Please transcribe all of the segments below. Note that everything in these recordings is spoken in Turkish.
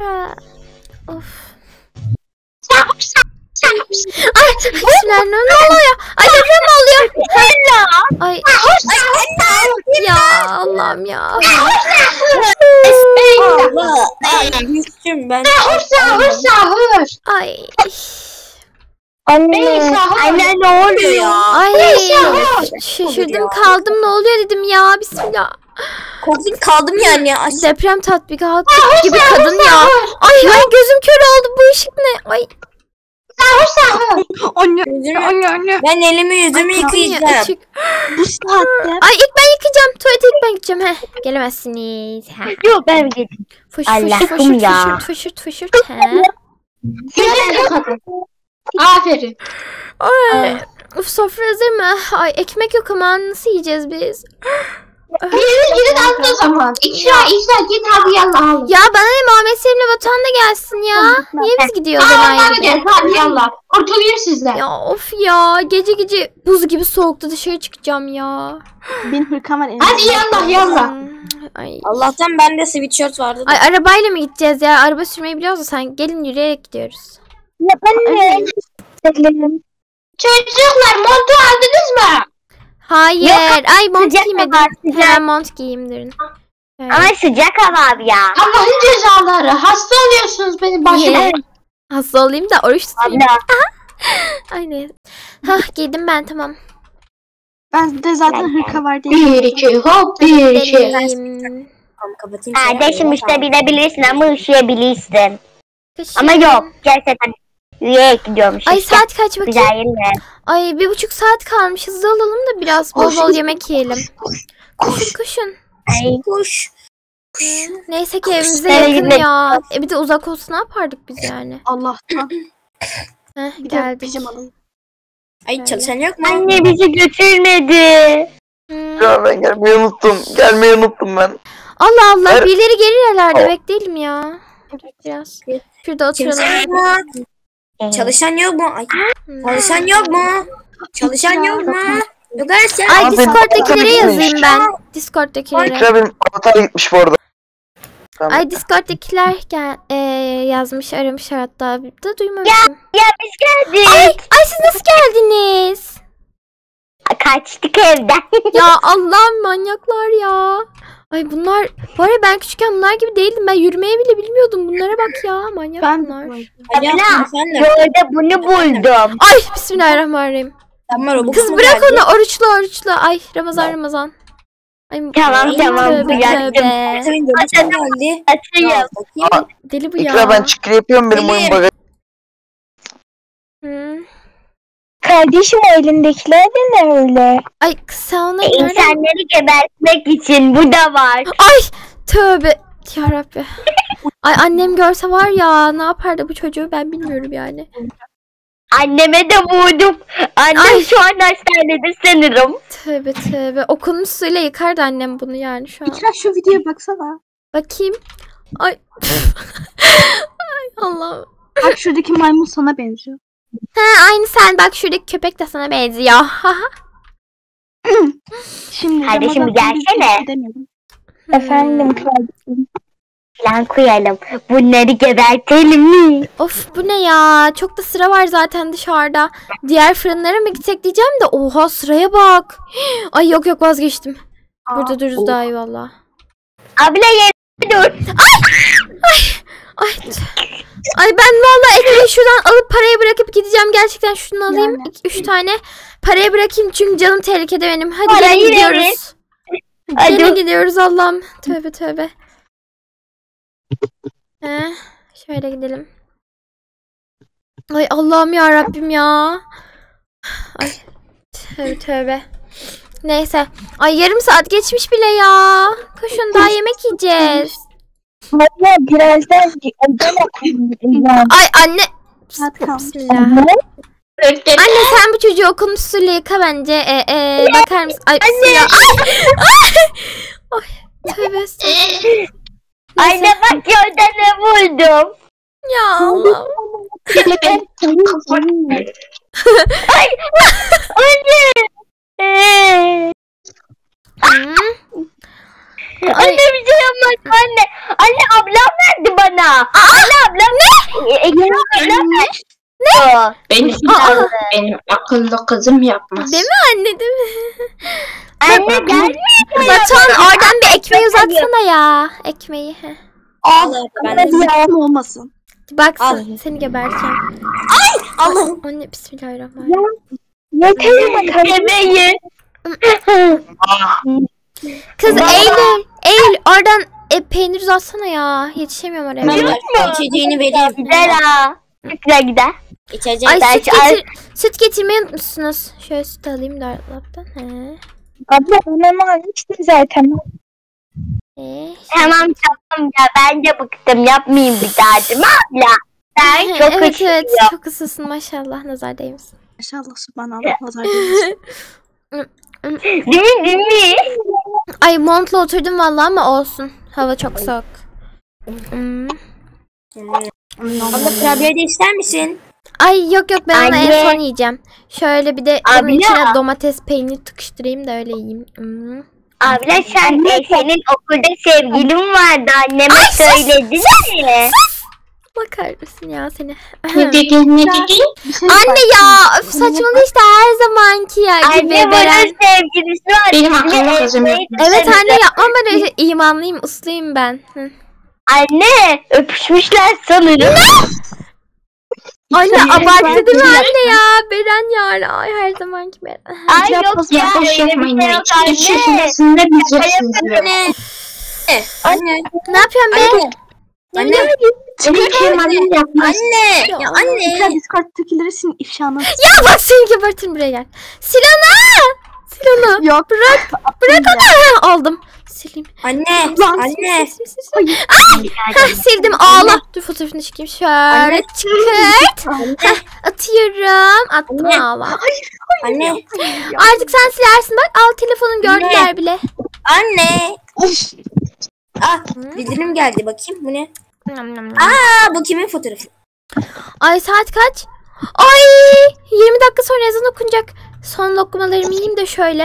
Ha. Of. Ay bismillah ne oluyor? Ay deprem mi oluyor? Ay. Ya Allah'ım ya. Allah. Ben. Ay. Anne ne oluyor ya? Ay. Şaşırdım kaldım ne oluyor dedim ya. Bismillah. Korktum kaldım yani. Deprem tatbikatı gibi kadın ya. Ay ay gözüm kör oldu bu ışık ne? Ay. Anne. Ben elimi yüzümü yıkayacağım. Işık. Bu saatte. Ay ilk ben yıkayacağım. Tuvalete ilk ben gideceğim. Heh. Gelemezsiniz. Heh. Yok ben gideyim. Fışırt ya. fışırt. He. Aferin. Ay. Uf sofra hazır mı? Ay ekmek yok ama nasıl yiyeceğiz biz? Gidin alın o zaman. İkra git hadi yallah alın. Ya bana ne Muhammed Selim'le Batuhan da gelsin ya. Niye biz gidiyoruz Onlar da enayi gel gibi? hadi yallah. Kurtulayım sizden. Ya of ya. Gece buz gibi soğukta dışarı çıkacağım ya. Benim hırkam var. Hadi yallah. Ay. Allah'tan bende sweatshirt vardı. Ay arabayla mı gideceğiz ya? Araba sürmeyi biliyoruz da sen gelin yürüyerek gidiyoruz. Ya anne. Çocuklar montu aldınız mı? Hayır. Yok, Ay mont sıcak giymedim. hava, sıcak. Hemen mont giyeyim durun. Evet. Ama sıcak hava abi ya. Allah'ın cezaları. Hasta oluyorsunuz benim başıma. Niye? Hasta olayım da oruç tutayım. Abla. Ay ne? Hah giydim ben tamam. Ben de zaten hırka var değil. 1 2 hop 1 2. Gidelim. Tamam kapatayım. Kardeşim işte bilebilirsin ama üşüyebilirsin. Kışın. Ama yok. Gerçekten yürüyerek gidiyormuş. Ay işte. saat kaç bakayım? Güzel yerine. Ay 1,5 saat kalmış. Hızlı olalım da biraz bol bol yemek yiyelim. Koşun. Ay. Kuş. Neyse ki evimize Nereye yakın gitmek? ya. Bir de uzak olsa ne yapardık biz yani? Allah'tan. Heh Bir de geldik. pijamalı. Ay çalışan yok mu? Anne bizi götürmedi. Ya ben gelmeyi unuttum ben. Allah Allah Evet. birileri gelir herhalde bekleyelim ya. Biraz. Şurada Çalışan oturalım. yok mu? Çalışan yok mu? Ay, çalışan yok mu? Çalışan yok mu? Yok Ayşe. Ay Abi, Discord'dakilere tabii yazayım ki. ben. Discord'dakilere. İkra benim avatar gitmiş bu arada. Tamam. Ay Discord'dakiler yazmış aramış hatta da duymamışım. Ya biz geldik. Ay siz nasıl geldiniz? Kaçtık evden. Ya Allah'ım manyaklar ya. Ay bunlar var ya ben küçükken bunlar gibi değildim. Ben yürümeyi bile bilmiyordum. Bunlara bak ya manyak bunlar. Abla, Sen de. yolda bunu buldum. Ay bismillahirrahmanirrahim. Tamam Robux Kız mu bırak geldi? onu oruçlu. Ay Ramazan. Ay, Tamam, tamam, tövbe, bıraktım. tövbe. Senin Robux mu geldi? Atayım. Bakayım. Deli bu ya. İkra ben çıkır yapıyorum benim Benim. oyun bagajı. Hı. Kardeşim o elindekiler de ne öyle? Ay kız sen onları nereden? İnsanları gebertmek için bu da var. Ay tövbe. Yarabbi. Ay annem görse var ya ne yapardı bu çocuğu ben bilmiyorum yani. Anneme de vurdum. Annem Ay. şu an hastanede sanırım. Tövbe. Okunmuş suyla yıkardı annem bunu yani şu an. İkra şu videoya baksana. Bakayım. Ay. Ay Allah'ım. Bak şuradaki maymun sana benziyor. Ha aynı sen bak şuradaki köpek de sana benziyor. Şimdi Kardeşim, bir Ramazan gelsene. demiyorum. Kardeşim. Plan koyalım. Bunları gebertelim mi? Of bu ne ya? Çok da sıra var zaten dışarıda. Diğer fırınlara mı gitsek diyeceğim de oha sıraya bak. Ay yok vazgeçtim. Burada dururuz daha iyi valla. Abla yere dur. Ay ben valla ekmeği şuradan alıp parayı bırakıp gideceğim. Gerçekten şunu alayım. 3 tane paraya bırakayım çünkü canım tehlikede benim. Hadi Parayı gelin verin. gidiyoruz. Hadi. Gelin gidiyoruz Allah'ım. Tövbe. Şöyle gidelim. Ay Allah'ım ya Rabbim ya. Ay tövbe. Neyse. Ay yarım saat geçmiş bile ya. Koşun daha yemek yiyeceğiz. Abla birazdan evden okuyayım. Ay anne. Bismillah. Anne sen bu çocuğu okulun suyla yıka bence. Bakar mısın? Ay bismillah. Ay tövbe estağfurullah. Anne bak yolda ne buldum. Ya Allah. Ay anne. Ay. Anne bir şey yapmaz anne. Anne ablam verdi bana. Benim akıllı kızım yapmaz. Değil mi anne, değil mi? Anne gelmiyor. Batuhan oradan bir ekmeği uzatsana ya. Ekmeği. Allah ben de Yalan olmasın. Baksın seni geberteceğim. Allah'ım. Anne bismillahirrahmanirrahim. Yeter bakalım. Kız Eylül oradan peynir uzatsana ya. Yetişemiyorum oraya. İçeceğini vereyim. Güzel ha. Güzel gider. İçecek. Ay süt getirmeyi unutmuşsunuz. Şöyle süt alayım da dolaptan. Abla ben onu almıştım zaten. Tamam ya ben de bıktım yapmayayım bir daha değil mi abla? Sen çok evet üşüyorsun. çok ısısın maşallah, nazar değmesin. Maşallah subhanallah nazar değmesin. Değil mi? Ay montla oturdum vallahi ama olsun. Hava çok soğuk. Abla kurabiye de ister misin? Ay yok ben onu en Anne. son yiyeceğim. Şöyle bir de bunun Abla. içine domates peynir tıkıştırayım da öyle yiyeyim. Abla senin okulda sevgilin vardı anneme söyledin mi? Bakar mısın ya seni? Ne dedi? Anne ya öf, saçmalı işte her zamanki ya gibi Anne bunun Beren. sevgilisi var. Benim akıllı kızım yapmaz. Evet anne yapma ben öyle imanlıyım, usluyum ben. Anne öpüşmüşler sanırım. Anne abarttı değil mi anne ya? Beren ya. Ay her zamanki Beren. Ay yok ya. Ya boş öyle yapmayın bir şey ya. yok 3 anne. yaşındasında bileceksiniz ya. Anne. Ne yapıyorsun be? Anne. Benim Kemal'im yapmaz. Anne. Ya anne. Discord'takileri senin ifşanı. Ya bak seni gebertirim, buraya gel. Sil onu. Yok. Bırak onu. Aldım. Sileyim. Anne. Anne. Sildim, ağla. Dur fotoğrafını çekeyim. Şöyle Anne. çıkart. Atıyorum. Attım, Anne. ağla. Anne. Artık sen silersin bak. Al telefonun, gördüler bile. Anne. Bildirim geldi, bakayım bu ne? Nam, nam, nam. Bu kimin fotoğrafı? Ay saat kaç? Ay 20 dakika sonra ezan okunacak. Son lokmalarımı yiyeyim de şöyle.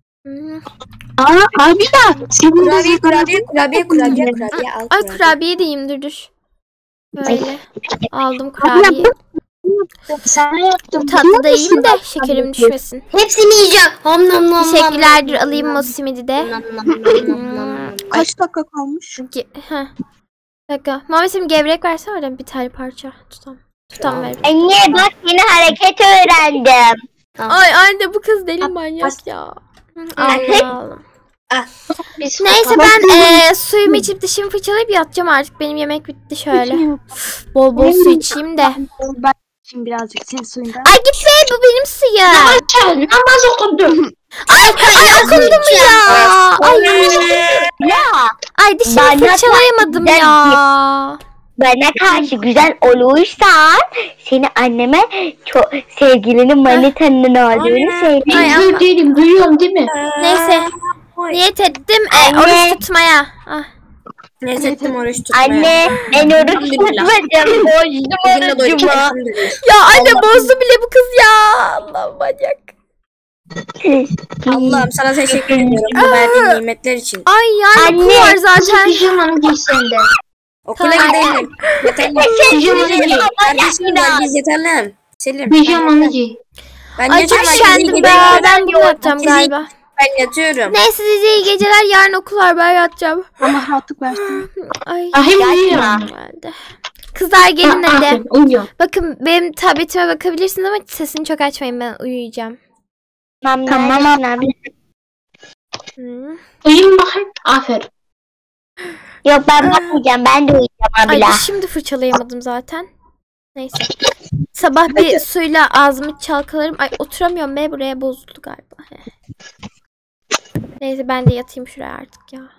Abi ya. Kurabiye al. Ay kurabiye de yiyeyim, dur. Böyle aldım kurabiyeyi. Sana yaptım. Tatlı da yiyeyim de şekerim düşmesin. Hepsini yiyeceğim. Ham nam nam. Teşekkürlerdir, alayım o simidi de. Kaç dakika kalmış? Heh. Bir dakika. Mama şimdi gevrek versene oradan bir tane parça. Tutam ver. Anne bak yine hareket öğrendim. Ay anne bu kız deli manyak ya. Allah'ım. Neyse ben suyumu içip dişimi fırçalayıp yatacağım artık. Benim yemek bitti şöyle. Bol bol su içeyim de. Ben şimdi birazcık senin suyundan. Ay git be, bu benim suyum. Namaz okudum. Ay okundu mu ya? Ay, Ya ay dişimi fırçalayamadım ya. bana karşı güzel olursan seni anneme çok sevgilinin manitanın olduğunu söyle. Ay, Ben ama- değilim, duyuyorum değil mi? Neyse niyet ettim Anne. oruç tutmaya. Ah. Neyse ettim oruç tutmaya. Anne ben oruç Elhamdülillah. tutmadım. Bozdum Bugün de doyacağım. orucumu. Elhamdülillah. Ya anne bozdu bile bu kız ya. Allah manyak. Allah'ım sana teşekkür ediyorum bu verdiğin nimetler için. Ay yani okul var zaten. Pijamanı giy sen de. Okula Tamam. gidelim. Yeterli. Pijamanı giy. Kardeşim gel biz yeterli. Selim. Pijamanı giy. Ben Ay çok yatıyorum. şendim be. Ben bunu yapacağım galiba. Ben yatıyorum. Neyse size iyi geceler. Yarın okul var, ben yatacağım. Allah rahatlık versin. Ay. Ahim Yapma. uyuyor. Geldi. Kızlar gelin hadi. Aferin, uyuyor. Bakın benim tabletime bakabilirsiniz ama sesini çok açmayın, ben uyuyacağım. Tamam abi. Hı. Uyuyun bakayım. Aferin. Yok ben bakmayacağım, ben de uyuyacağım Ay abla. şimdi fırçalayamadım zaten. Neyse. Sabah bir suyla ağzımı çalkalarım. Ay oturamıyorum be, buraya bozuldu galiba. Neyse ben de yatayım şuraya artık ya.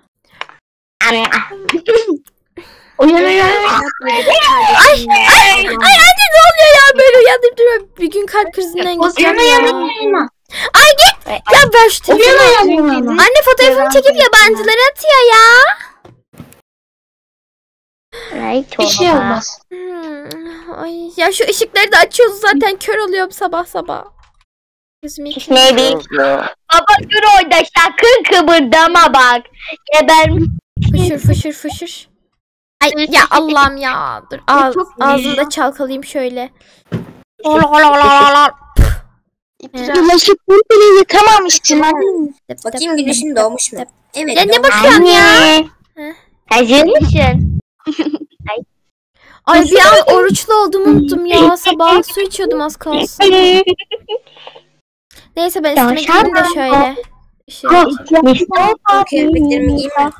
Uyan uyan. Ay anne ne oluyor ya, böyle uyandırıp duruyor. Bir gün kalp krizinden geçeceğim Uyan ya. uyan. Ay git. Ya ver şu telefonu. Uyan uyan. Anne fotoğrafını çekip yabancılara atıyor ya. Bir şey olmaz. Ay ya şu ışıkları da açıyoruz zaten, kör oluyorum sabah sabah. Gözümü yıkayayım. Ne bileyim. Baba dur orada sakın kıpırdama bak. Ya ben Fışır fışır fışır. Ay ya Allah'ım ya. Dur ağzımda çalkalayayım şöyle. Bulaşıkları bile yıkamamışsın anne. Bakayım güneşin doğmuş mu? Evet. Ya ne doğmuş. bakıyorsun ya? Hazır mısın? Ay bir an oruçlu olduğumu unuttum ya. Sabah su içiyordum az kalsın. Neyse ben üstüme giyeyim de şöyle. Bu kıyafetlerimi giyeyim.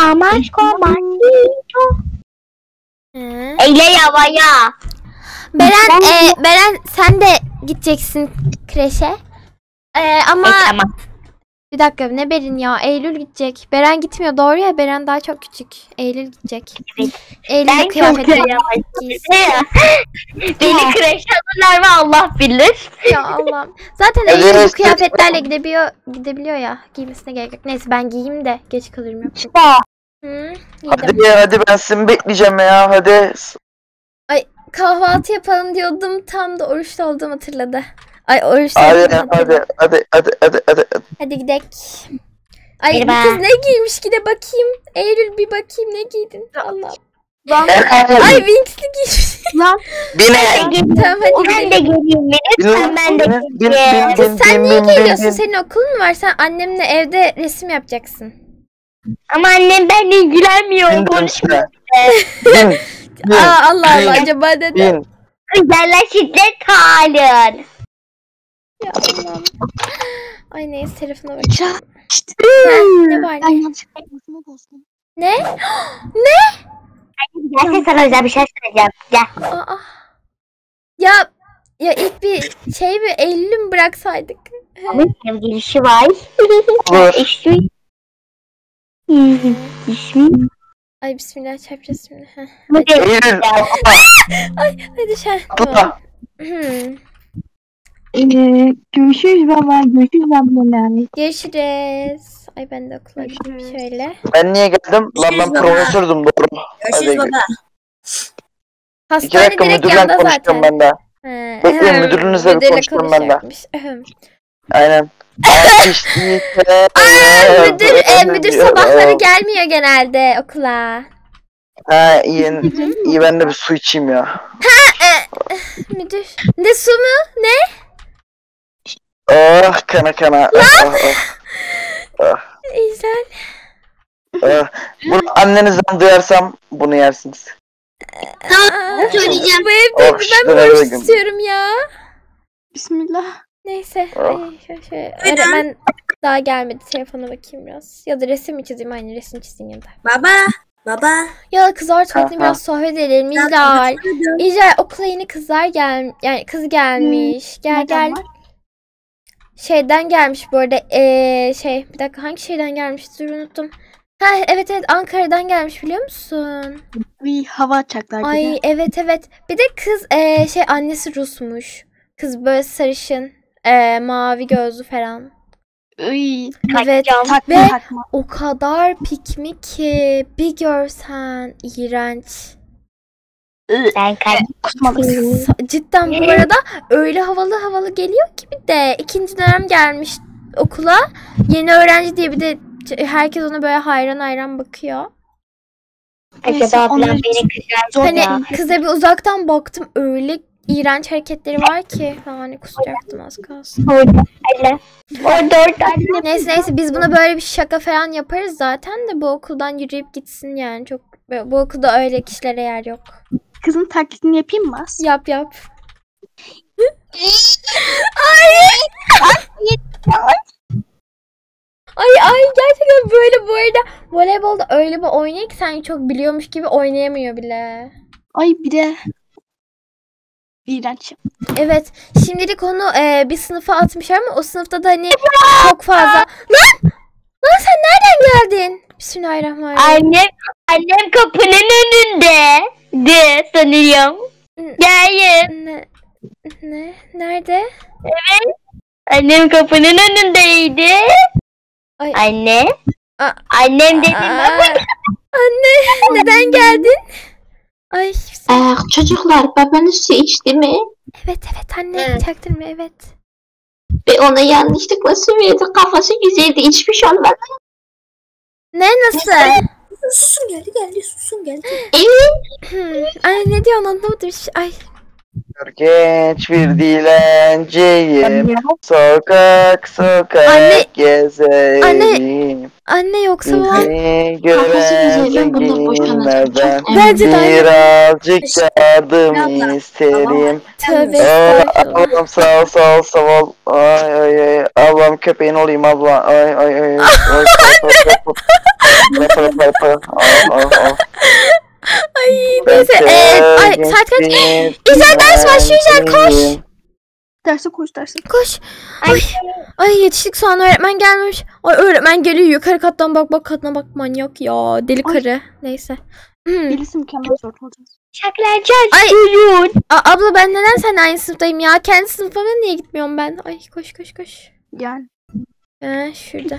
Eyle yavaya. Beren sen de gideceksin kreşe. Ama Tamam. bir dakika ne Berin ya? Eylül gidecek. Beren gitmiyor doğru ya. Beren daha çok küçük. Eylül gidecek. Evet. Eylül Ben çok kıyafetlerini giysin. Beni kreşe alırlar mı Allah bilir. Ya Allah'ım. Zaten Eylül bu kıyafetlerle gidebiliyor ya. Giymesine gerek yok. Neyse ben giyeyim de geç kalırım yoksa. Giydim. Hadi ben seni bekleyeceğim ya hadi. Kahvaltı yapalım diyordum. Tam da oruçlu olduğumu hatırladı. Ay oruçlu Hadi olduğumu hatırladı. hadi. Hadi gidelim. Ay Bir bu ben. kız ne giymiş ki de bakayım. Eylül bir bakayım ne giydin. Allah. Ay Ay Winx'li giymiş. bine. Tamam hadi Ben de gidelim. geleyim. Lütfen ben de geleyim. Kız sen niye geliyorsun? Senin okulun mu var? Sen annemle evde resim yapacaksın. Ama annem benimle ilgilenmiyor. Konuşmuyor. Aa Allah Allah acaba neden? Kızlarla şiddet hayır. Ya Allah'ım. Ay neyse telefona bakacağım. Ne var ne? Ne? Gel sana özel bir şey söyleyeceğim. Gel. Aa. Ya ilk bir şey mi Eylül'ü mü bıraksaydık? Benim girişi var. Olur. İsmi. Ay bismillah çarpacağız şimdi. Heh. Eylül. Hadi sen. Atla. Görüşürüz baba. Görüşürüz ablalar. Görüşürüz. Ay ben de okula gideyim şöyle. Ben niye geldim? Lan ben profesördüm doğru. Görüşürüz baba. 2 Hastane dakika direkt müdürle yanda konuşacağım zaten. ben de. Bekleyin, müdürünüzle bir Müdürle konuşurum ben de. konuşacakmış. Aynen. Müdür sabahları gelmiyor genelde okula. Ha iyi ben de bir su içeyim ya. Müdür. Ne su mu? Ne? Oh kana. Güzel. Bunu annenizden duyarsam bunu yersiniz. söyleyeceğim. Bu evde Oh, ben şöyle borç bakayım. istiyorum ya. Bismillah. Neyse. Oh. Ay, şöyle. Öğretmen daha gelmedi. Telefona bakayım biraz. Ya da resim mi çizeyim? Aynı resim çizeyim ya da. Baba. Ya kızlar tuvaletine Aha. biraz sohbet edelim. İlay. İlay okula yeni kızlar yani kız gelmiş. Gel. Şeyden gelmiş bu arada. Bir dakika hangi şeyden gelmiş? Dur unuttum. Ha evet Ankara'dan gelmiş biliyor musun? Bir hava atacaklar. Ay evet. Bir de kız annesi Rusmuş. Kız böyle sarışın, mavi gözlü falan. Evet. Ve Takma. o kadar pikmi ki bir görsen iğrenç. Ben kaçtım. Cidden bu arada öyle havalı geliyor ki bir de ikinci dönem gelmiş okula. Yeni öğrenci diye bir de herkes ona böyle hayran bakıyor. Acaba ablam beni kızar Hani ya. kıza bir uzaktan baktım öyle iğrenç hareketleri var ki. Yani kusacaktım az kalsın. Orada. Neyse biz buna böyle bir şaka falan yaparız zaten de bu okuldan yürüyüp gitsin yani. Çok bu okulda öyle kişilere yer yok. Kızın taklidini yapayım mı? Yap. Ay gerçekten böyle bu arada voleybolda öyle bir oynuyor ki sanki çok biliyormuş gibi oynayamıyor bile. Ay bir de. İğrenç. Evet şimdilik onu bir sınıfa atmışlar ama o sınıfta da hani çok fazla. Lan sen nereden geldin? Bismillahirrahmanirrahim. Annem kapının önünde. De sanıyorum. Gelin. Ne? Nerede? Annem kapının önündeydi. Ay. Anne. Aa. Annem dedim. Anne neden geldin? Ay. Çocuklar babanız su içti mi? Evet anne çaktırma evet. Ve ona yanlışlıkla su verdi. Kafası güzeldi. İçmiş olmalı. Ne nasıl? Susun geldi. Susun geldi. Ay ne diyorsun anlamadım. Ay. Genç bir dilenciyim. Sokak Anne. gezerim. Anne yoksa var. Bizi Kafası gören güzelim, bunlar boşanacak. zenginlerden Bence de anne. birazcık yardım isterim. Tövbe Aa, estağfurullah. ablam sağ ol. Ay. Ablam köpeğin olayım abla. Ay. Ay neyse. Ay saat kaç? İzel ders başlıyor İzel koş. Derse Koş. Ay yetiştik sonra öğretmen gelmiş. Ay öğretmen geliyor yukarı kattan bak katına bak manyak ya deli karı. Neyse. Birisi mükemmel zor olacak. Şaklayacağız. Ay. Buyurun. Abla ben neden seninle aynı sınıftayım ya? Kendi sınıfıma niye gitmiyorum ben? Ay koş. Yani. Şurada.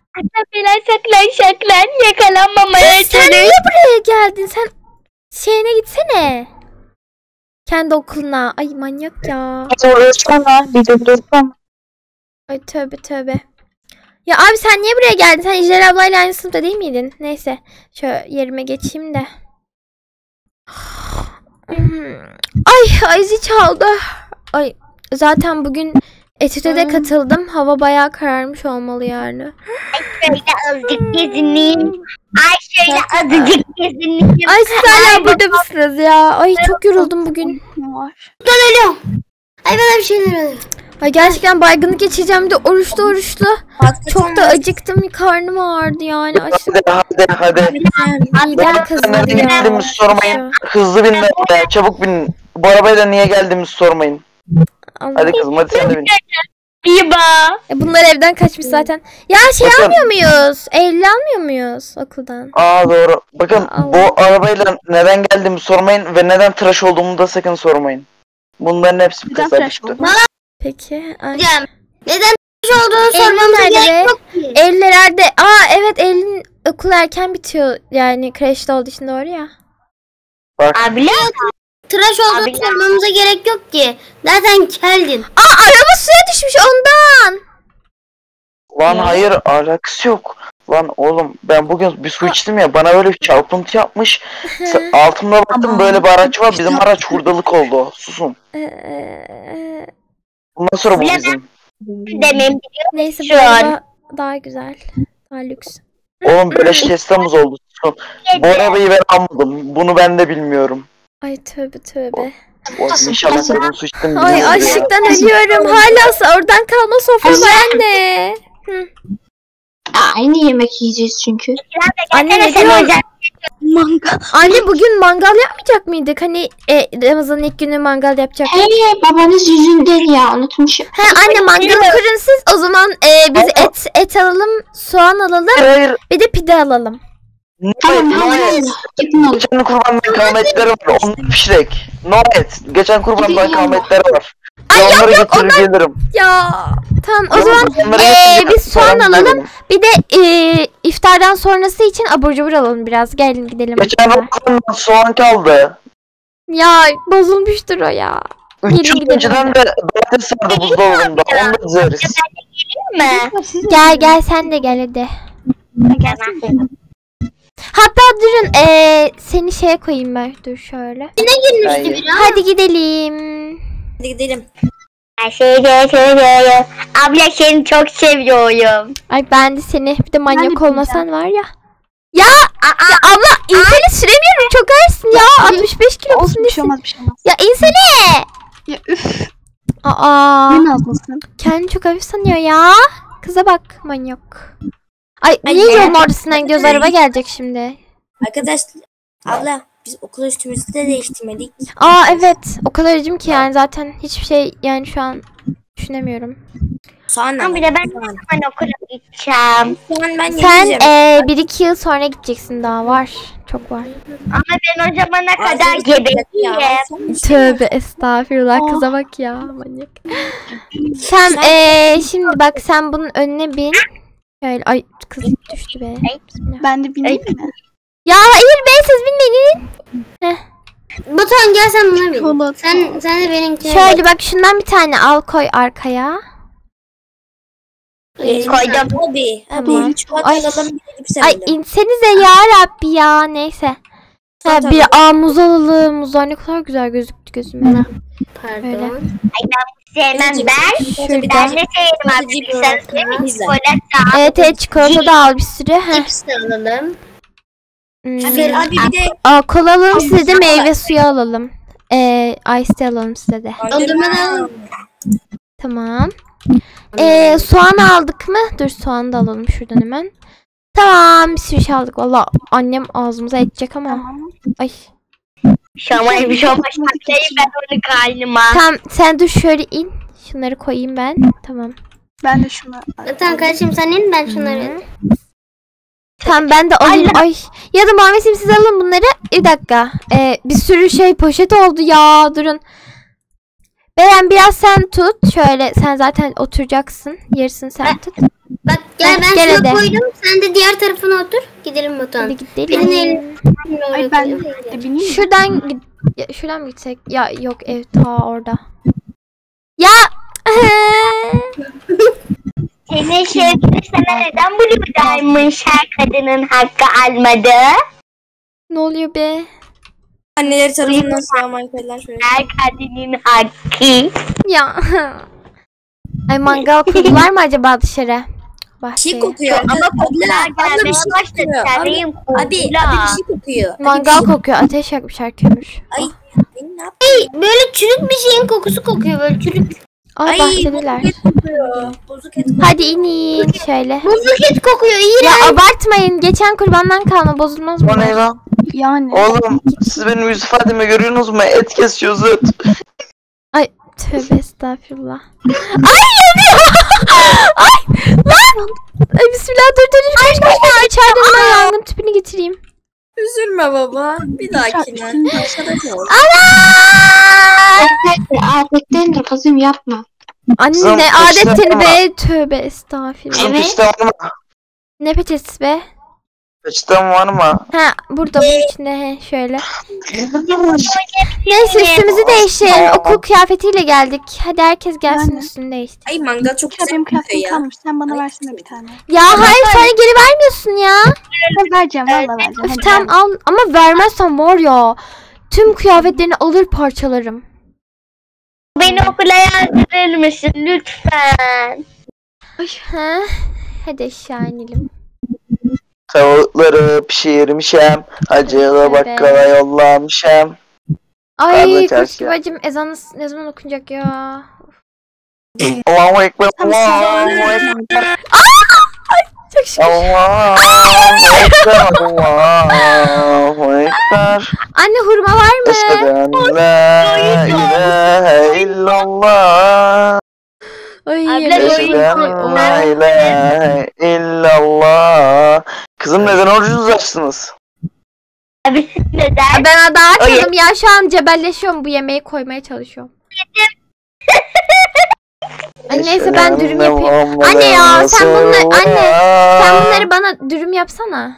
Şaklan. Yakalanmamaya Sen niye buraya geldin? Sen şeyine gitsene. Kendi okuluna. Ay manyak ya. Bir dursana. Ay tövbe. Ya abi sen niye buraya geldin? Sen İclal ablayla aynı sınıfta değil miydin? Neyse. Şöyle yerime geçeyim de. Ay zil çaldı. Ay zaten bugün etüde de katıldım. Hava bayağı kararmış olmalı yani. Şöyle azıcık gezineyim. Azıcık gezineyim. Ay siz hala burada mısınız ya? Ay çok yoruldum bugün. Var. Ay bana bir şeyler oluyor. Ay gerçekten baygınlık geçireceğim de oruçlu. Çok da acıktım. Karnım ağrıdı yani. Hadi. Midem kazındı Nereden ya. geldiğimizi sormayın. Hızlı bin arabaya. Çabuk bin. Bu arabayla niye geldiğimizi sormayın. Allah. Hadi kızım hadi sen de bin. Biba. Bunlar evden kaçmış zaten. Ya şey Bakın. almıyor muyuz? Eylül almıyor muyuz okuldan? Doğru. Bakın Allah. bu arabayla neden geldiğimi sormayın ve neden tıraş olduğumu da sakın sormayın. Bunların hepsi bir Neden kısa tıraş düştü. oldun? Peki. Ay. Hocam neden olduğunu Eylül sormamıza nerede gerek be? yok ki. Eylül herhalde. Evet Eylül'ün okulu erken bitiyor. Yani kreşte olduğu için doğru ya. Bak Abla. Tıraş olduğunu sormamıza gerek yok ki. Zaten geldin. Araba suya düşmüş ondan. lan hayır alakası yok. Lan oğlum ben bugün bir su içtim ya bana böyle bir çarpıntı yapmış. Altımda baktım böyle bir araç var bizim araç hurdalık oldu. Susun. Bundan sonra bu bizim. Demem. Neyse Şu bu an. araba daha güzel. Daha lüks. Oğlum böyle testamız oldu. Susun. Bu arabayı ben almadım. Bunu ben de bilmiyorum. Ay tövbe. Oğlum inşallah kadın su içtim. Ay açlıktan ölüyorum. Hala oradan kalma sofrası anne. Aynı yemek yiyeceğiz çünkü. Anne ne Sen diyor? hocam. Anne bugün mangal yapmayacak mıydık? Hani Ramazan'ın ilk günü mangal yapacak. Babanız yüzünden ya unutmuşum. He anne mangalı kurun siz. O zaman biz et alalım, soğan alalım, Hayır. bir de pide alalım. Tamam hadi. Gidin alın. Geçen kurbandan kalma etleri var. Onlar pişirek. No et. Geçen kurbandan kalma etleri var. Ay Ben onları yok, getirir gelirim. Ya tamam o zaman Onları getireceğim, biz soğan falan alalım. gelirim. Bir de iftardan sonrası için abur cubur alalım biraz. Gelin gidelim. Geçen Ramazan'dan soğan kaldı. Ya bozulmuştur o ya. 3 Gelin yıl gidelim önceden de domates vardı buzdolabında. Onu da dizeriz. Mi? Gel sen de gel hadi. Hatta durun seni şeye koyayım ben. Dur şöyle. Hayır. Hadi gidelim. Hadi gidelim. Abla seni çok seviyorum. Ay ben de seni bir de manyak de olmasan var ya. Ya abla inseni süremiyorum çok ağırsın ya. 65 kilo musun Olsun bir şey nesin? olmaz. Ya insene. Ya üf. Aa. Ne nazlısın? Kendini çok hafif sanıyor ya. Kıza bak manyak. Ay Ay, niye ya. yolun ortasından gidiyoruz, araba gelecek şimdi. Arkadaşlar abla biz okul üstümüzü de değiştirmedik. Evet o kadar acım ki yani zaten hiçbir şey yani şu an düşünemiyorum. Soğan Ama bir de ben ne zaman okula gideceğim. Soğan ben Sen yiyeceğim. 1-2 yıl sonra gideceksin, daha var. Çok var. Ama ben o zamana kadar Ağzını gebeyim. Tövbe estağfurullah, kıza bak ya manyak. Sen şimdi bak sen bunun önüne bin. Şöyle ay kız düştü be. Bismillah. Ben de bineyim mi? Ya hayır be siz binmeyin. Batuhan gel sen buna bin. Polat. Sen de benimkine Şöyle bak şundan bir tane al koy arkaya. Koydum. Abi. Tamam. Çikolata Ay. alalım. Bir Ay insenize ya Rabbi ya. Neyse. Ha, bir muz alalım. Muzlar ne kadar güzel gözüktü gözüme. Pardon. Sevmem ben. Şuradan. Ben de sevdim arkadaşlar. Değil mi? Çikolata. Evet evet çikolata da al bir sürü. Heh. Cips de alalım. Abi bir de Kola alalım size de meyve suyu alalım. Ice tea alalım size de. Dondurma da alalım. Tamam. Soğan aldık mı? Dur soğan da alalım şuradan hemen. Tamam bir sürü şey aldık. Valla annem ağzımıza edecek ama. Ay. Şamay bir şamay şaklayayım ben onu karnıma. Tamam sen dur şöyle in. Şunları koyayım ben. Tamam. Ben de şunu Tamam kardeşim sen in ben şunları. Tamam ben de alayım. Ay. Ya da Muhammed'im siz alın bunları. Bir dakika. Bir sürü şey poşet oldu ya. Durun. Beren biraz sen tut. Şöyle sen zaten oturacaksın. Yarısını sen tut. Bak gel ben Gel şuna hadi. koydum. Sen de diğer tarafına otur. Gidelim Batuhan. Hadi gidelim. Birinin Ay ben de bineyim. Şuradan mı gitsek? Ya yok ev ta orada. Ya Senin sevgili sana neden buradaymış her kadının hakkı almadı? ne oluyor be? anneleri tarafından sağlamayı koydular şöyle. Her kadının hakkı. Ya. Ay mangal kurdular mı acaba dışarı? Bir Bahçeye. şey kokuyor. Ama kokular abla gelmeye bir şey başladı. kokuyor. Sarayım Abi bir şey kokuyor. Mangal kokuyor. Ateş yakmışlar kömür. Ay benim ne böyle çürük bir şeyin kokusu kokuyor böyle çürük. Ay bahçeliler. yapıyor? Bozuk et kokuyor. Hadi inin şöyle. Buzluk et kokuyor iğrenç. Ya abartmayın. Geçen kurbandan kalma bozulmaz mı? O ne lan? Yani. Oğlum siz benim yüz ifademi görüyorsunuz mu? Et kesiyoruz et. Ay tövbe estağfurullah. Ay yanıyor. Ay lan. Ay bismillah dur. Koş. İçeride hemen yangın tüpünü getireyim. Üzülme baba. Bir dahakine. Arkadaş ol. Afetlerini kızım yapma. Anne Kızım, adetini peçete be. Tövbe estağfurullah. Kızım Evet. peçeten var mı? Ne peçetesi be? Peçeten var mı? Ha burada bunun içinde he şöyle. Neyse üstümüzü değiştirelim. Okul kıyafetiyle geldik. Hadi herkes gelsin Yani. üstünü değiştir. Ay mangal çok güzel Benim kokuyor kıyafetim ya. kalmış. Sen bana versene bir tane. Ya hayır sonra geri vermiyorsun ya. Vereceğim valla vereceğim. Öf, Hadi tamam al ama vermezsen var ya. Tüm kıyafetlerini alır parçalarım. Beni okula yazdırır mısın lütfen? Ha? Hadi aşağı inelim. Tavukları pişirmişem. Acılı bakkala yollamışem. Ay Abla kuş çarşı. gibi acım ezan ne zaman okunacak ya? Allahu Ekber. Allahu Ekber. Çok şükür. Allahu Ekber. Allahu Ekber. Anne hurma var mı? Eşhedü en la ilahe illallah. Ay Abla, yemin Eşhedü en ederim. la ilahe illallah. Kızım neden orucunuzu açtınız? Abi neden? Ben daha açmadım ya şu an cebelleşiyorum bu yemeği koymaya çalışıyorum. Ay neyse ben dürüm yapayım. Anne ya sen bunları bana dürüm yapsana.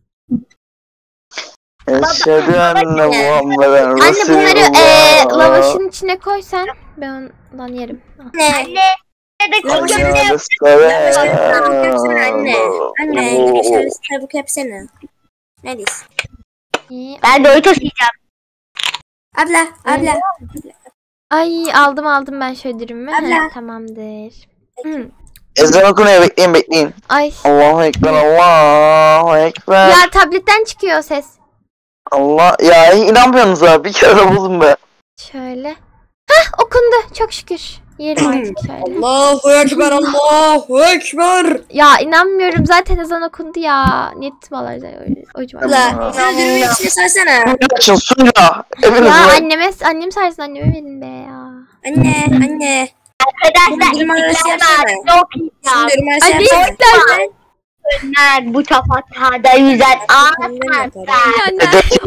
Eşhedü enne Muhammeden Anne bunları Resulullah. lavaşın içine koy sen. Ben ondan yerim. Anne. Anne. Ne de Lavaş kocaman yapsana. Lavaş tavuk yapsana anne. Anne lavaş tavuk yapsana. Neredesin? İyi. Ben de Doritos yiyeceğim. Abla. Ay aldım ben şöyle dürümü. Abla. He, tamamdır. Hı. Ezan okunuyor bekleyin. Ay. Allahu Ekber. Allahu Ekber. Ya tabletten çıkıyor ses. Allah ya inanmıyorsunuz abi bir kere de bozun be. Şöyle. Hah okundu çok şükür. Yerim artık şöyle. Allahu Ekber. Allahu Ekber. Ya inanmıyorum zaten ezan okundu ya. Niyetim alaydı o civarda. Abla sana dürümün içine sarsana. Açın suya. Eviniz Ya var. annem sayesinde anneme verin be ya. Anne. Arkadaşlar Dürüm arası istiklal yapsana. okuyacağım. Dürüm Ay ne arası istersen. Bu tafatada yüzen ağlatmazlar. Yani.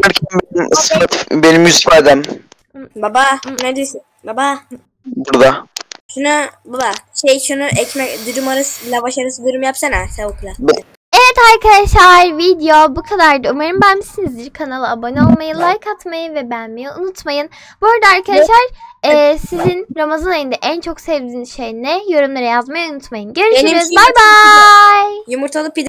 Benim yüz ifadem Baba neredesin? Baba. burada. Şunu baba şunu ekmek dürüm arası lavaş arası dürüm yapsana tavukla. Evet arkadaşlar, video bu kadardı. Umarım beğenmişsinizdir. Kanala abone olmayı, like atmayı ve beğenmeyi unutmayın. Bu arada arkadaşlar sizin Ramazan ayında en çok sevdiğiniz şey ne? Yorumlara yazmayı unutmayın. Görüşürüz. Bay bay. Yumurtalı pide.